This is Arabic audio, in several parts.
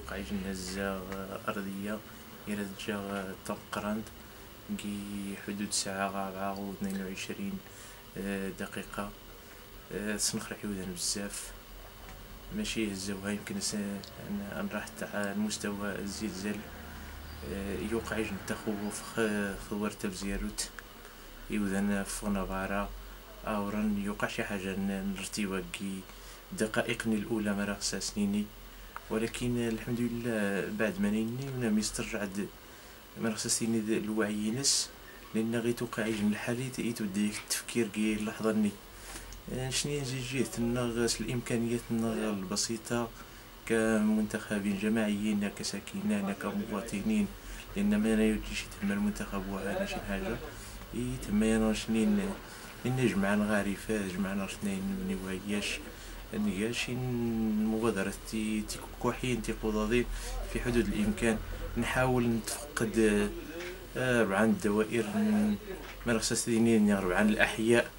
يوقع هزة أرضية إلى جا طنقراند كي حدود الساعة 4:22 دقيقة. سنخرح يودان بزاف، ماشي هزوها يمكن أن راح تاع المستوى الزلزال يوقع تخوف خوار تبزيروت يودان فغنافارا أورن يوقع شي حاجة نرتيواكي دقائقني الأولى مرا خصها سنيني، ولكن الحمد لله بعد ما نيني ونام يسترجع مرا خصها سنيني الوعي نس، لأن غي توقع يجن الحالي يتوديك التفكير كي لحظني شني جيت نغس الإمكانيات البسيطة كمنتخبين جماعيين كساكنين كمواطنين، لأن ما يجيش تم المنتخب وهذا شي حاجة يتم ينشنين نجمعنا غارفات جمعنا اثنين من وهياش نياش مبادرة تكوحين تقوضاضين في حدود الإمكان نحاول نتفقد 4 الدوائر مرخصة دينين 4 الأحياء.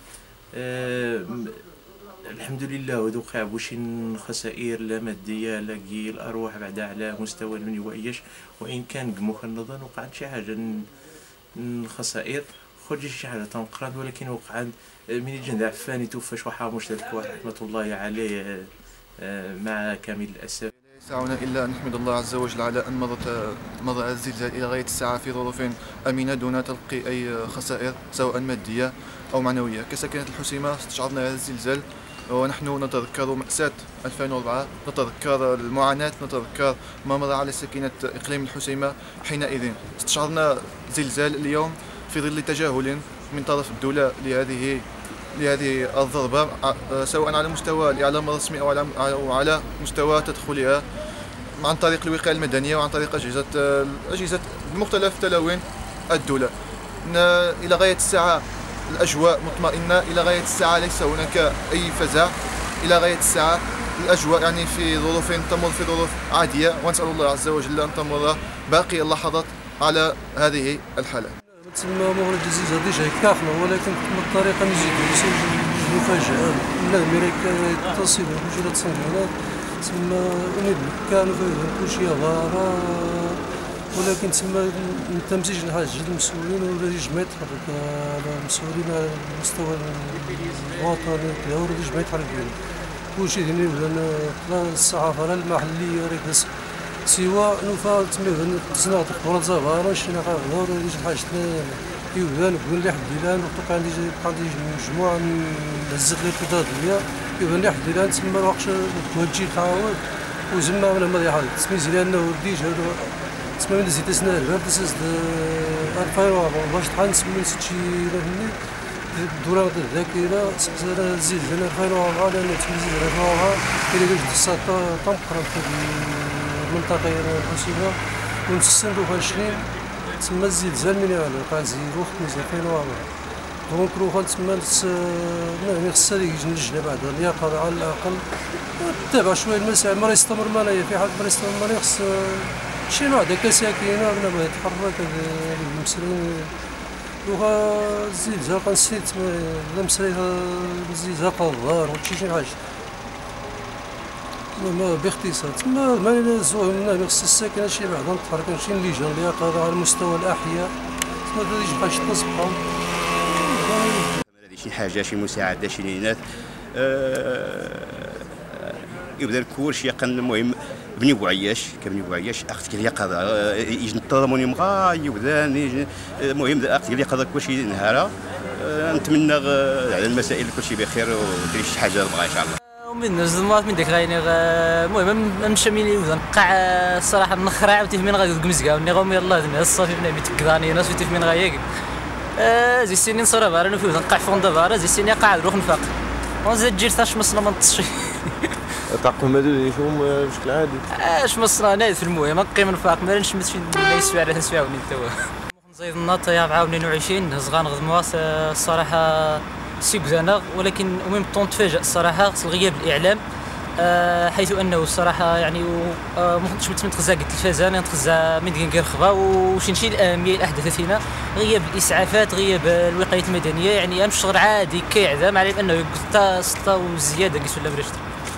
الحمد لله وذوقع بوشين خسائر لا مادية لا كي الأرواح بعد على مستوى من وهياش، وإن كان مخنضا وقعت شي حاجة خسائر خرج شي حاجة تنقران، ولكن وقع من يجن عفاني توفى شوحة مشترك رحمة الله عليه مع كامل الأسف. يسعنا إلا أن نحمد الله عز وجل على أن مضى الزلزال إلى غاية الساعة في ظروف أمينة دون تلقي أي خسائر سواء مادية أو معنوية. كسكنة الحسيمة استشعرنا هذا الزلزال ونحن نتذكر مأساة 2004، نتذكر المعاناة، نتذكر ما مر على سكنة إقليم الحسيمة حينئذ. استشعرنا زلزال اليوم في ظل تجاهل من طرف الدولة لهذه الضربة، سواء على مستوى الإعلام الرسمي أو على مستوى تدخلها عن طريق الوقاية المدنية وعن طريق أجهزة بمختلف تلاوين الدولة. إلى غاية الساعة الأجواء مطمئنة، إلى غاية الساعة ليس هناك أي فزع، إلى غاية الساعة الأجواء يعني في ظروف تمر في ظروف عادية، ونسأل الله عز وجل أن تمر باقي اللحظات على هذه الحالة. تسمى مخرج الزلزال ديجا كافنا، ولكن بالطريقة نزيدو مفاجأة من أمريكا يتصل بوجودة تصنيعات تسمى كانوا كلشي غارة، ولكن تسمى تمزيج الحاج المسؤولين ولا يجمع يتحرك على المسؤولين على المستوى الوطني ولا يجمع يتحرك بهم كلشي هنا ولا الصحافة لا المحلية راه سوا نوفا تسمى تصنع تخبرات زغارة شينا غار ديج الحاجتنا يوهان بقول لي حد لان وتوقع عندي مجموعة من الهزات الارتدادية يوهان لي حد لان تسمى الوقت توجي تعاود وزما من هما حاجة تسمى زيلان وديج هادو تسمى من زيت سنة الباب تسز 2004 باش تحال نسمي نسيتشي فهمني الدورة الذاكرة سقسنا الزلزال 2004 لأن تسمى زلزال 2004 إلى جوج الساعة تنقرا في المنطقة الحسيمة ونسسن روحا 20 تسمى الزلزال من وقع 0 5 2004 دونك روحا تسمى يعني خصها يجي اللجنة بعد اللياقة على الأقل تتابع شوية المسائل ما يستمر مانايا في حال ما يستمر مانايا خص شي نوع داك ساكنة بلا ما يتحرك المسرين وها الزلزال قنسيت لا مسري الزلزال قنظار وشي شي حاجة باختصار تما ما زوين خص الساكنة شي بعدا نتحرك شي لجان اللياقة على مستوى الأحياء تما هادي شي حاجة تصبح شي حاجة شي مساعدة شي لينات يبدا كلشي يقن. المهم بني بوعياش كبني بوعياش اختك اللي قضا يجي نطلموني مغا يبدا المهم اختك اللي قضا كلشي نهارا. نتمنى على المسائل كلشي بخير ودير شي حاجه بغا ان شاء الله. ومن الزلمات من ديك غايني المهم نمشي ملي نقع الصراحه نخرع وتفمين غادي تقمزكا وني غومي يلاه دنا الصافي بنا بيتكداني ناس وتفمين غايك زي سنين صرا بارا نفيو نقع فون دابا زي سنين قاعد روح نفاق ونزيد جير تاش مصنا ما نطشي طاقم هادو يشوفهم بشكل عادي اش مصنا نايد في المهم نقيم نفاق ما نشمت شي نايس على تنسوا وني توا نزيد الناط يا 22 هز غنخدموا الصراحه سيكزانا، ولكن المهم طون تفاجأ الصراحه خص غياب الاعلام حيث انه الصراحه يعني ما كنتش متخزا قلت التلفازه نتخزا من ديك رخبه وشي الاهميه الاحداث هنا غياب الاسعافات غياب الوقايه المدنيه يعني امشي شغل عادي كيعدم على انه قلت 6 وزياده قلت ولا برشت.